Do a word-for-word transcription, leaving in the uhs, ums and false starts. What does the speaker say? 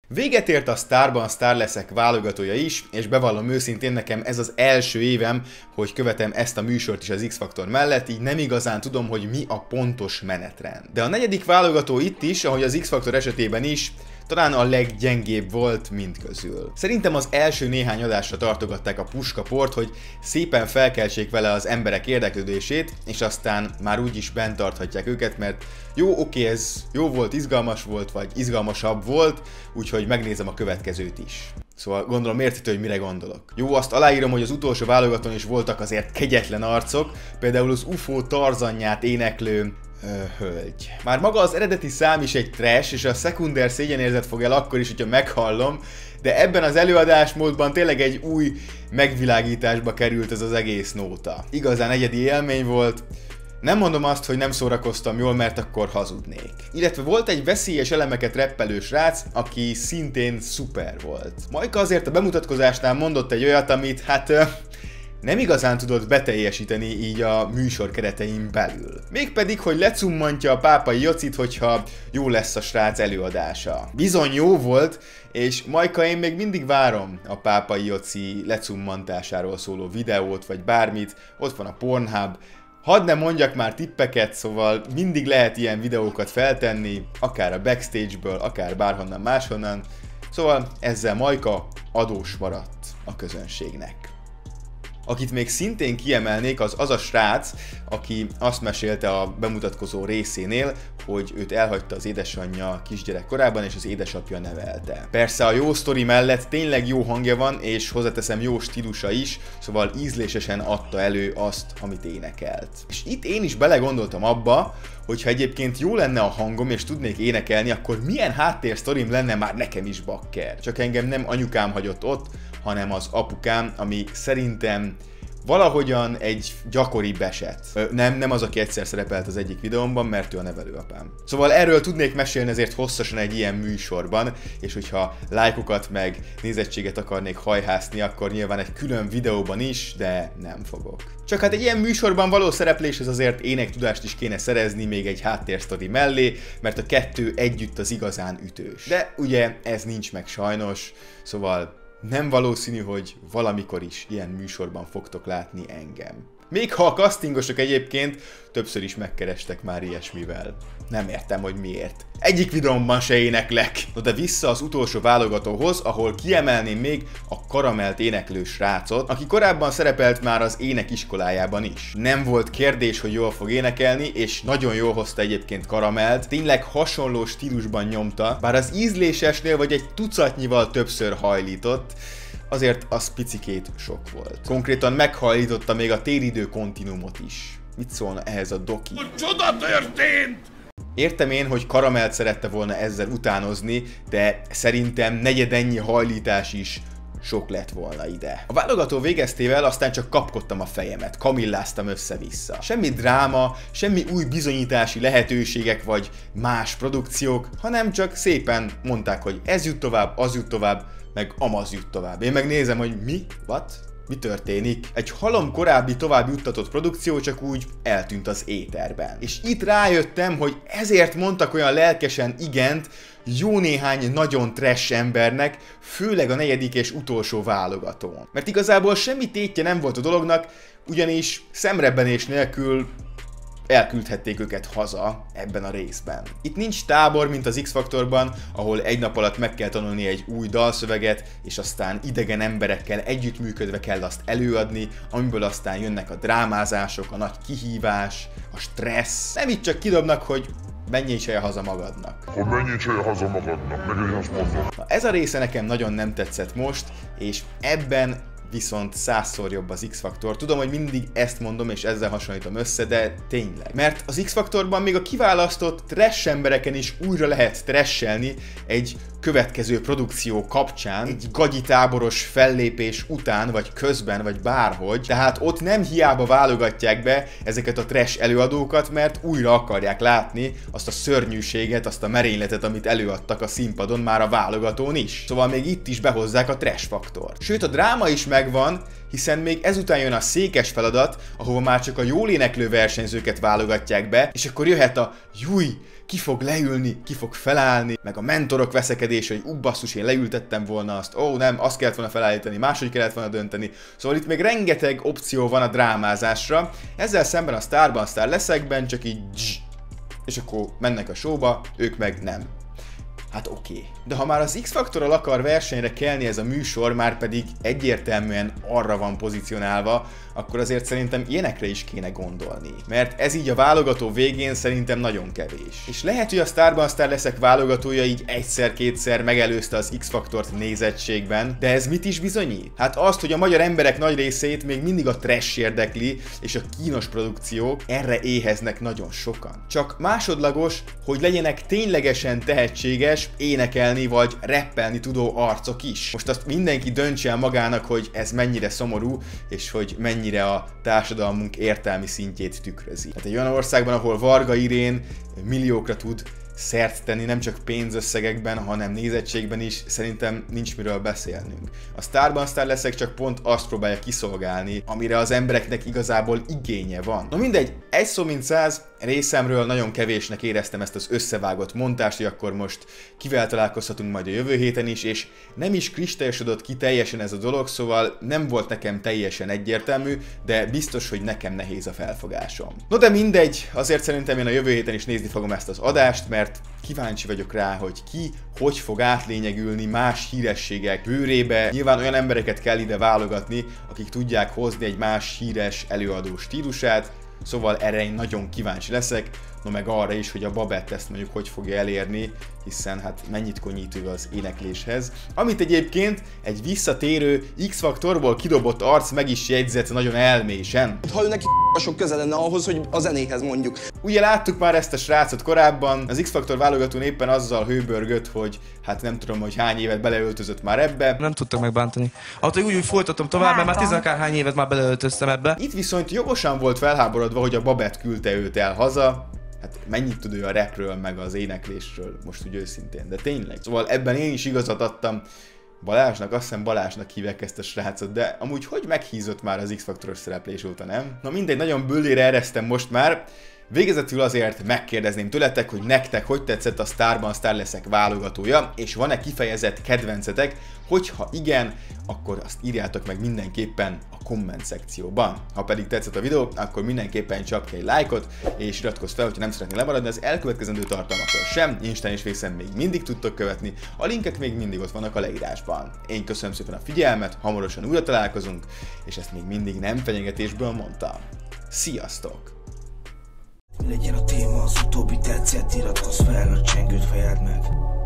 Véget ért a Sztárban Sztár leszek válogatója is, és bevallom őszintén, nekem ez az első évem, hogy követem ezt a műsort is az X-Faktor mellett, így nem igazán tudom, hogy mi a pontos menetrend. De a negyedik válogató itt is, ahogy az X-Faktor esetében is, talán a leggyengébb volt mindközül. Szerintem az első néhány adásra tartogatták a puskaport, hogy szépen felkeltsék vele az emberek érdeklődését, és aztán már úgyis bent tarthatják őket, mert jó, oké, ez jó volt, izgalmas volt, vagy izgalmasabb volt, úgyhogy megnézem a következőt is. Szóval gondolom érthető, hogy mire gondolok. Jó, azt aláírom, hogy az utolsó válogatón is voltak azért kegyetlen arcok, például az u f o Tarzanját éneklő Ö, hölgy. Már maga az eredeti szám is egy trash, és a szekunder szégyenérzet fog el akkor is, hogyha meghallom, de ebben az előadásmódban tényleg egy új megvilágításba került ez az egész nóta. Igazán egyedi élmény volt. Nem mondom azt, hogy nem szórakoztam jól, mert akkor hazudnék. Illetve volt egy veszélyes elemeket reppelő srác, aki szintén szuper volt. Majka azért a bemutatkozásnál mondott egy olyat, amit hát... nem igazán tudott beteljesíteni így a műsor keretein belül. Mégpedig, hogy lecummantja a Pápai Jocit, hogyha jó lesz a srác előadása. Bizony jó volt, és Majka, én még mindig várom a Pápai Joci lecummantásáról szóló videót, vagy bármit, ott van a Pornhub. Hadd ne mondjak már tippeket, szóval mindig lehet ilyen videókat feltenni, akár a backstage-ből, akár bárhonnan máshonnan. Szóval ezzel Majka adós maradt a közönségnek. Akit még szintén kiemelnék, az az a srác, aki azt mesélte a bemutatkozó részénél, hogy őt elhagyta az édesanyja kisgyerek korában, és az édesapja nevelte. Persze a jó sztori mellett tényleg jó hangja van, és hozzáteszem jó stílusa is, szóval ízlésesen adta elő azt, amit énekelt. És itt én is belegondoltam abba, hogyha egyébként jó lenne a hangom, és tudnék énekelni, akkor milyen háttérsztorim lenne már nekem is, bakker. Csak engem nem anyukám hagyott ott, hanem az apukám, ami szerintem valahogyan egy gyakoribb eset. Ö, nem, nem az, aki egyszer szerepelt az egyik videómban, mert ő a nevelőapám. Szóval erről tudnék mesélni ezért hosszasan egy ilyen műsorban, és hogyha lájkokat meg nézettséget akarnék hajhászni, akkor nyilván egy külön videóban is, de nem fogok. Csak hát egy ilyen műsorban való szerepléshez azért énektudást is kéne szerezni még egy háttérsztori mellé, mert a kettő együtt az igazán ütős. De ugye ez nincs meg sajnos, szóval nem valószínű, hogy valamikor is ilyen műsorban fogtok látni engem. Még ha a castingosok egyébként többször is megkerestek már ilyesmivel. Nem értem, hogy miért. Egyik videómban se éneklek. No, de vissza az utolsó válogatóhoz, ahol kiemelném még a Karamelt éneklő srácot, aki korábban szerepelt már az énekiskolájában is. Nem volt kérdés, hogy jól fog énekelni, és nagyon jól hozta egyébként Karamelt. Tényleg hasonló stílusban nyomta, bár az ízlésesnél vagy egy tucatnyival többször hajlított, azért az picikét sok volt. Konkrétan meghajlította még a téridő kontinúmot is. Mit szólna ehhez a doki? Csoda történt! Értem én, hogy Karamelt szerette volna ezzel utánozni, de szerintem negyedennyi hajlítás is sok lett volna ide. A válogató végeztével aztán csak kapkodtam a fejemet, kamilláztam össze-vissza. Semmi dráma, semmi új bizonyítási lehetőségek vagy más produkciók, hanem csak szépen mondták, hogy ez jut tovább, az jut tovább, meg amaz jut tovább. Én megnézem, hogy mi? What? Mi történik? Egy halom korábbi tovább juttatott produkció csak úgy eltűnt az éterben. És itt rájöttem, hogy ezért mondtak olyan lelkesen igent jó néhány nagyon trash embernek, főleg a negyedik és utolsó válogatón. Mert igazából semmi tétje nem volt a dolognak, ugyanis szemrebbenés nélkül elküldhették őket haza ebben a részben. Itt nincs tábor, mint az X-Faktorban, ahol egy nap alatt meg kell tanulni egy új dalszöveget, és aztán idegen emberekkel együttműködve kell azt előadni, amiből aztán jönnek a drámázások, a nagy kihívás, a stressz. Nem itt csak kidobnak, hogy menjél se haza magadnak. Hogy menjél se haza magadnak, meg én azt mondom. Na, ez a része nekem nagyon nem tetszett most, és ebben viszont százszor jobb az X-Faktor. Tudom, hogy mindig ezt mondom, és ezzel hasonlítom össze, de tényleg. Mert az X-Faktorban még a kiválasztott trash embereken is újra lehet trashelni egy következő produkció kapcsán, egy gagyi táboros fellépés után, vagy közben, vagy bárhogy. Tehát ott nem hiába válogatják be ezeket a trash előadókat, mert újra akarják látni azt a szörnyűséget, azt a merényletet, amit előadtak a színpadon már a válogatón is. Szóval még itt is behozzák a trash faktort. Sőt, a dráma is meg megvan, hiszen még ezután jön a székes feladat, ahova már csak a jól éneklő versenyzőket válogatják be, és akkor jöhet a júj, ki fog leülni, ki fog felállni, meg a mentorok veszekedése, hogy ú, basszus, én leültettem volna azt, ó, nem, azt kellett volna felállítani, máshogy kellett volna dönteni. Szóval itt még rengeteg opció van a drámázásra, ezzel szemben a Starban, Star leszekben csak így dzs, és akkor mennek a showba, ők meg nem. Hát oké. Okay. De ha már az X-Faktorral akar versenyre kelni ez a műsor, már pedig egyértelműen arra van pozícionálva, akkor azért szerintem ilyenekre is kéne gondolni. Mert ez így a válogató végén szerintem nagyon kevés. És lehet, hogy a Starban Star leszek válogatója így egyszer-kétszer megelőzte az X-Faktort nézettségben, de ez mit is bizonyít? Hát azt, hogy a magyar emberek nagy részét még mindig a trash érdekli, és a kínos produkciók, erre éheznek nagyon sokan. Csak másodlagos, hogy legyenek ténylegesen tehetséges, énekelni vagy rappelni tudó arcok is. Most azt mindenki döntse el magának, hogy ez mennyire szomorú, és hogy mennyire a társadalmunk értelmi szintjét tükrözi. Hát egy olyan országban, ahol Varga Irén milliókra tud szert tenni, nem csak pénzösszegekben, hanem nézettségben is, szerintem nincs miről beszélnünk. A Starban Star leszek csak pont azt próbálja kiszolgálni, amire az embereknek igazából igénye van. Na mindegy, egy szó mint száz, részemről nagyon kevésnek éreztem ezt az összevágott montást, hogy akkor most kivel találkozhatunk majd a jövő héten is, és nem is kristályosodott ki teljesen ez a dolog, szóval nem volt nekem teljesen egyértelmű, de biztos, hogy nekem nehéz a felfogásom. No de mindegy, azért szerintem én a jövő héten is nézni fogom ezt az adást, mert kíváncsi vagyok rá, hogy ki hogy fog átlényegülni más hírességek bőrébe. Nyilván olyan embereket kell ide válogatni, akik tudják hozni egy más híres előadó stílusát, szóval erre én nagyon kíváncsi leszek, no meg arra is, hogy a Babett ezt mondjuk hogy fogja elérni, hiszen hát mennyit könnyít ő az énekléshez. Amit egyébként egy visszatérő X-Faktorból kidobott arc meg is jegyzett nagyon elmésen. Ha ő neki sok köze lenne ahhoz, hogy a zenéhez mondjuk. Ugye láttuk már ezt a srácot korábban, az X-Faktor válogatón éppen azzal hőbörgött, hogy hát nem tudom, hogy hány évet beleöltözött már ebbe. Nem tudtak megbántani. Attól úgy, úgy folytatom tovább, mert már tizenakárhány évet már beleöltöztem ebbe. Itt viszont jogosan volt felháborodva, hogy a Babett küldte őt el haza. Hát mennyit tud ő a rapről, meg az éneklésről, most úgy őszintén, de tényleg. Szóval ebben én is igazat adtam Balázsnak, azt hiszem Balázsnak hívják ezt a srácot, de amúgy hogy meghízott már az X-Faktoros szereplés óta, nem? Na mindegy, nagyon büllére eresztem most már. Végezetül azért megkérdezném tőletek, hogy nektek hogy tetszett a Starban Star leszek válogatója, és van-e kifejezett kedvencetek, hogyha igen, akkor azt írjátok meg mindenképpen a komment szekcióban. Ha pedig tetszett a videó, akkor mindenképpen csapj egy lájkot, és iratkozz fel, hogyha nem szeretnél lemaradni az elkövetkezendő tartalmaktól sem. Instán és Facen még mindig tudtok követni, a linkek még mindig ott vannak a leírásban. Én köszönöm szépen a figyelmet, hamarosan újra találkozunk, és ezt még mindig nem fenyegetésből mondtam. Sziasztok! Legyen a téma az utóbbi tetszett, iratkozz fel, a csengőt fejeld meg.